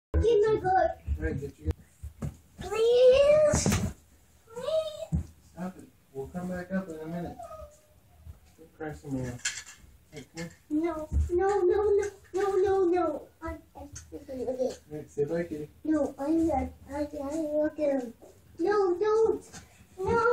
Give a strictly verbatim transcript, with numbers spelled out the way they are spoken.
Get my book. Right, get you. Please. Please. Stop it. We'll come back up in a minute. Don't cry some more. Hey, come here. No, no, no, no, no, no, no. I, I, Right, say bye, kitty. no, I, I, I, I look at him. No, don't. No.